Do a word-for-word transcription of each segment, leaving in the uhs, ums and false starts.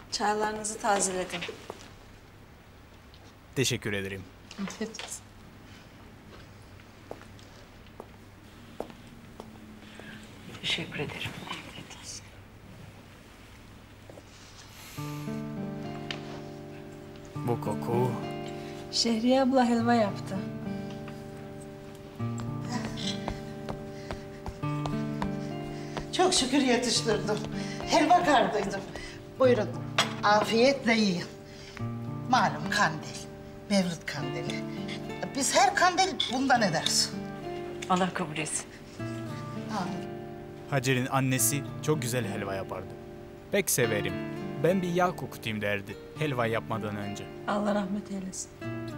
Çaylarınızı tazeledim. Teşekkür ederim. Afiyet olsun. Teşekkür ederim. Afiyet olsun. Bu koku. Şehriye abla helva yaptı. Çok şükür yetiştirdim. Helva kardıydım. Buyurun, afiyetle yiyin. Malum kandil, Mevlüt kandili. Biz her kandil bundan ederiz. Allah kabul etsin. Amin. Hacer'in annesi çok güzel helva yapardı. Pek severim. Ben bir yağ kokutayım derdi helva yapmadan önce. Allah rahmet eylesin.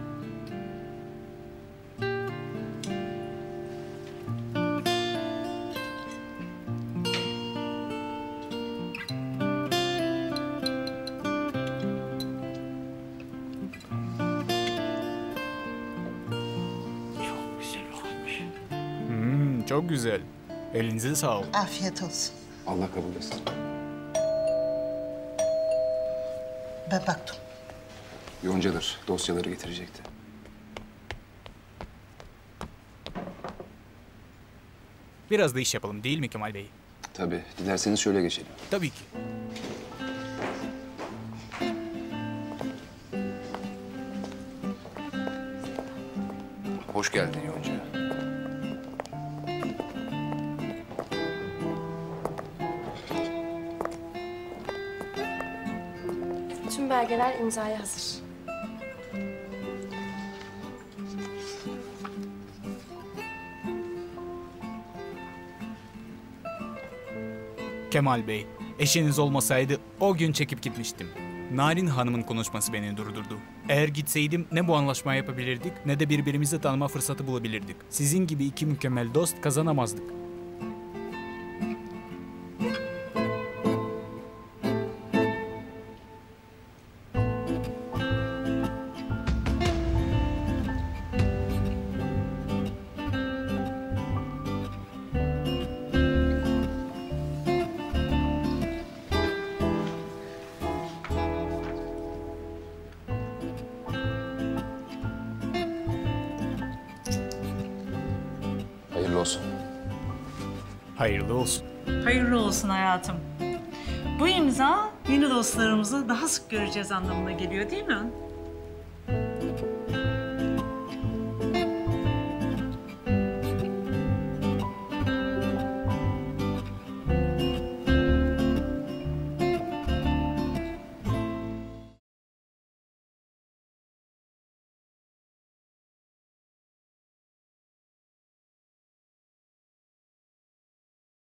Çok güzel olmuş. Hmm, çok güzel. Elinize sağlık. Afiyet olsun. Allah kabul etsin. Ben baktım. Yoncadır, dosyaları getirecekti. Biraz da iş yapalım değil mi Kemal Bey? Tabii, dilerseniz şöyle geçelim. Tabii ki. Hoş geldin Yonca. Tüm belgeler imzaya hazır. Kemal Bey, eşiniz olmasaydı o gün çekip gitmiştim. Narin Hanım'ın konuşması beni durdurdu. Eğer gitseydim ne bu anlaşmayı yapabilirdik ne de birbirimizi tanıma fırsatı bulabilirdik. Sizin gibi iki mükemmel dost kazanamazdık. Hayırlı olsun. Hayırlı olsun. Hayırlı olsun hayatım. Bu imza yeni dostlarımızı daha sık göreceğiz anlamına geliyor değil mi?